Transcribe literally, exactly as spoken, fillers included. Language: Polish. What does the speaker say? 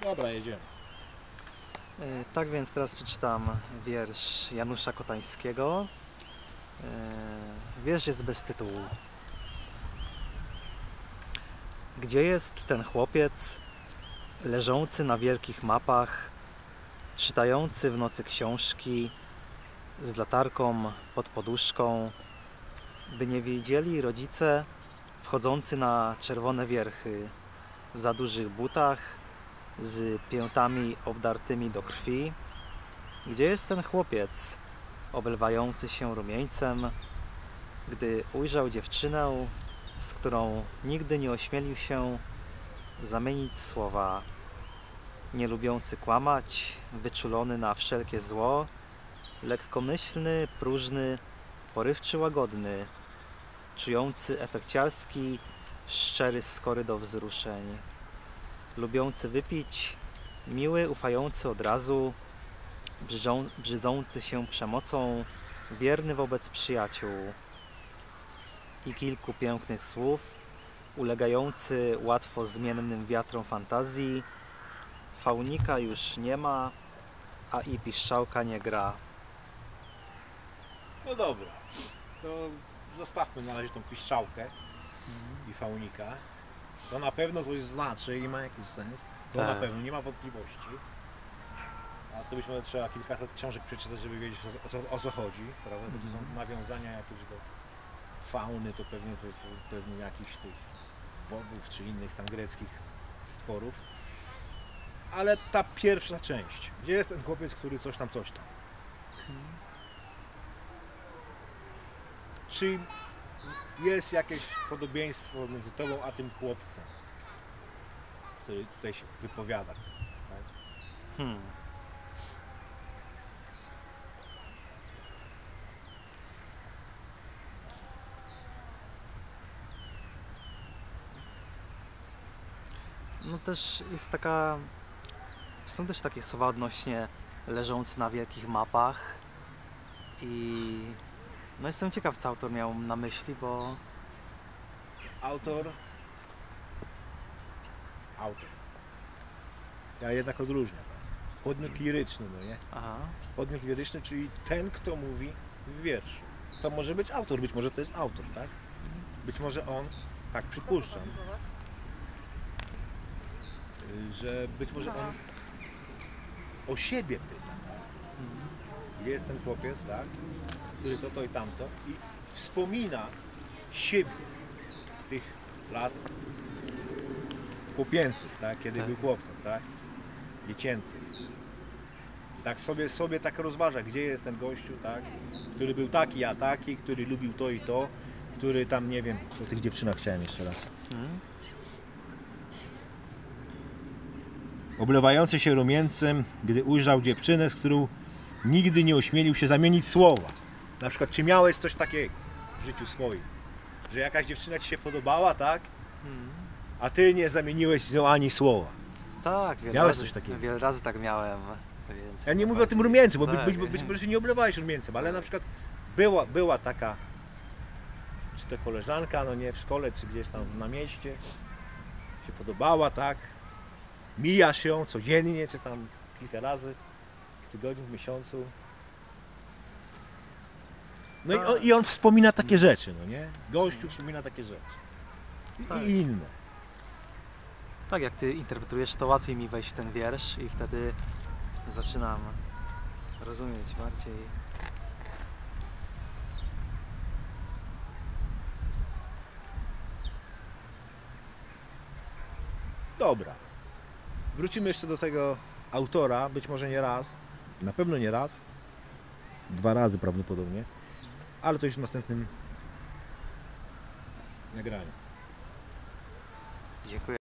Dobra, jedziemy. Tak więc teraz przeczytam wiersz Janusza Kotańskiego. Wiersz jest bez tytułu. Gdzie jest ten chłopiec, leżący na wielkich mapach, czytający w nocy książki, z latarką pod poduszką, by nie wiedzieli rodzice, wchodzący na czerwone wierchy, w za dużych butach, z piętami obdartymi do krwi? Gdzie jest ten chłopiec, obelwający się rumieńcem, gdy ujrzał dziewczynę, z którą nigdy nie ośmielił się zamienić słowa, nie lubiący kłamać, wyczulony na wszelkie zło, lekkomyślny, próżny, porywczy, łagodny, czujący efekciarski, szczery, skory do wzruszeń, lubiący wypić, miły, ufający od razu, brzydzą, brzydzący się przemocą, wierny wobec przyjaciół i kilku pięknych słów, ulegający łatwo zmiennym wiatrom fantazji, faunika już nie ma, a i piszczałka nie gra. No dobra, to zostawmy na razie tą piszczałkę mm. i faunika. To na pewno coś znaczy i ma jakiś sens. To tak. Na pewno, nie ma wątpliwości. A to być może trzeba kilkaset książek przeczytać, żeby wiedzieć o co, o co chodzi, prawda? Bo to są nawiązania jakieś do fauny, to pewnie, to, to pewnie jakichś tych bogów czy innych tam greckich stworów. Ale ta pierwsza część, gdzie jest ten chłopiec, który coś tam, coś tam? Hmm. Czy jest jakieś podobieństwo między tobą a tym chłopcem, który tutaj się wypowiada? Tak? Hmm. No też jest taka, są też takie słowa odnośnie leżący na wielkich mapach i no jestem ciekaw, co autor miał na myśli, bo... Autor... Autor. Ja jednak odróżniam. Podmiot liryczny, no nie? Aha. Podmiot liryczny, czyli ten, kto mówi w wierszu. To może być autor, być może to jest autor, tak? Być może on, tak przypuszczam, że być może on o siebie pyta. Gdzie jest ten chłopiec, tak? Który to, to i tamto i wspomina siebie z tych lat chłopięcych, tak? Kiedy tak. był chłopcem, tak? Dziecięcych. Tak sobie, sobie tak rozważa, gdzie jest ten gościu, tak? Który był taki, a taki, który lubił to i to, który tam, nie wiem, o tych dziewczynach chciałem jeszcze raz. Hmm? Oblewający się rumieńcem, gdy ujrzał dziewczynę, z którą nigdy nie ośmielił się zamienić słowa. Na przykład, czy miałeś coś takiego w życiu swoim, że jakaś dziewczyna ci się podobała, tak? A ty nie zamieniłeś z nią ani słowa. Tak, wiele miałeś razy, coś takiego. Wiele razy tak miałem. Więc ja nie mówię o tym rumieńcu, bo tak. być, być, być może nie oblewałeś rumieńcem, ale na przykład była, była taka, czy to koleżanka, no nie w szkole, czy gdzieś tam na mieście, się podobała, tak? Mijasz ją codziennie, czy tam kilka razy w tygodniu, w miesiącu. No i on, i on wspomina takie rzeczy, no nie? Gościu wspomina takie rzeczy. I, tak. I inne. Tak, jak ty interpretujesz, to łatwiej mi wejść w ten wiersz i wtedy zaczynam rozumieć bardziej. Dobra. Wrócimy jeszcze do tego autora, być może nie raz, na pewno nie raz, dwa razy prawdopodobnie, ale to już w następnym nagraniu. Dziękuję.